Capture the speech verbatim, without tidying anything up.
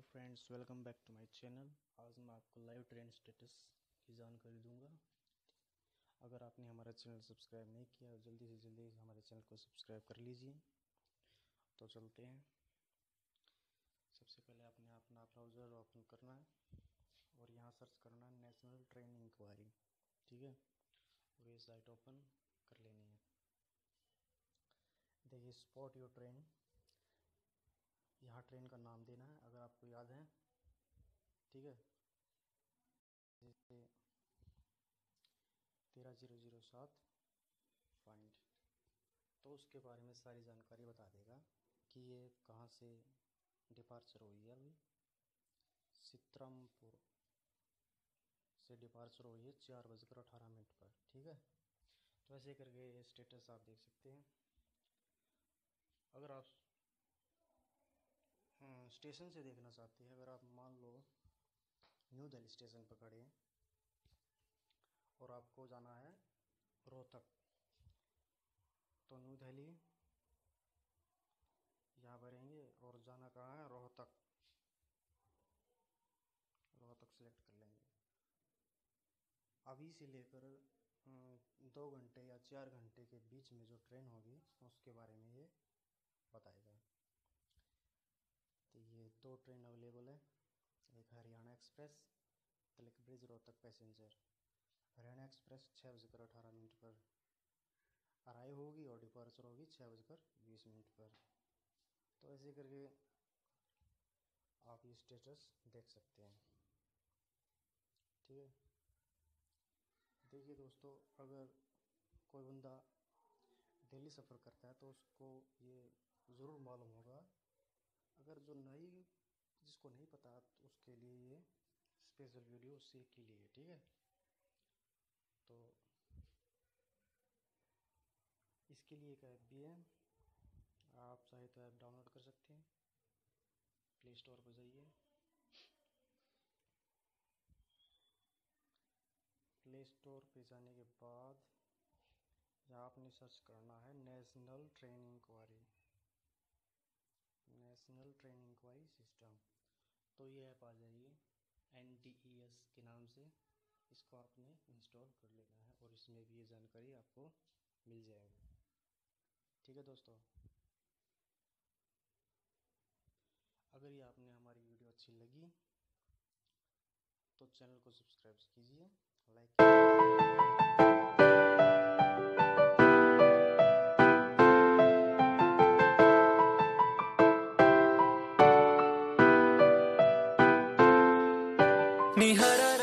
Friends, welcome back to my channel. आज मैं आपको लाइव ट्रेन स्टेटस की जानकारी दूंगा। अगर आपने हमारा चैनल सब्सक्राइब नहीं किया, जल्दी से जल्दी हमारे चैनल को सब्सक्राइब कर लीजिए। तो चलते हैं। सबसे पहले आपने अपना ब्राउज़र ओपन करना है और यहाँ सर्च करना है नेशनल ट्रेन इंक्वायरी। ठीक है, और ये साइट ओपन कर लेनी है। देखिए, स्पॉट योर ट्रेन, यहाँ ट्रेन का नाम देना है अगर आपको याद है। ठीक है, जैसे तेरह जीरो जीरो सात फाइंड, तो उसके बारे में सारी जानकारी बता देगा कि ये कहाँ से डिपार्चर हुई है। अभी सितरामपुर से डिपार्चर हुई है चार बजकर अठारह मिनट पर। ठीक है, तो ऐसे करके ये स्टेटस आप देख सकते हैं। अगर आप स्टेशन से देखना चाहते हैं, अगर आप मान लो न्यू दिल्ली स्टेशन पर खड़े हैं और आपको जाना है रोहतक, तो न्यू दिल्ली यहाँ भरेंगे और जाना कहाँ है, रोहतक। रोहतक सेलेक्ट कर लेंगे। अभी से लेकर दो घंटे या चार घंटे के बीच में जो ट्रेन होगी उसके बारे में ये बताएगा। तो ये दो ट्रेन अवेलेबल है, एक Haryana express Tilak bridge Rohtak passenger. Haryana express छः बजकर अठारह मिनट पर अराइव होगी और डिपार्चर होगी छः बजकर बीस मिनट पर। तो ऐसे करके आप ये स्टेटस देख सकते हैं। ठीक है, देखिए दोस्तों, अगर कोई बंदा दिल्ली सफ़र करता है तो उसको ये ज़रूर मालूम होगा। अगर जो नहीं, जिसको नहीं पता, तो उसके लिए ये स्पेशल वीडियो उसी के लिए। ठीक है, तो इसके लिए एक ऐप भी है, आप चाहे तो ऐप डाउनलोड कर सकते हैं। प्ले स्टोर पर जाइए, प्ले स्टोर पे जाने के बाद यहाँ आपने सर्च करना है national train enquiry, national train enquiry system. तो ये ऐप आ जाएगी एन टी ई एस के नाम से। इसको आपने इंस्टॉल कर लेना है और इसमें भी ये जानकारी आपको मिल जाएगी। ठीक है दोस्तों, अगर ये आपने हमारी वीडियो अच्छी लगी तो चैनल को सब्सक्राइब कीजिए, लाइक कीजिए।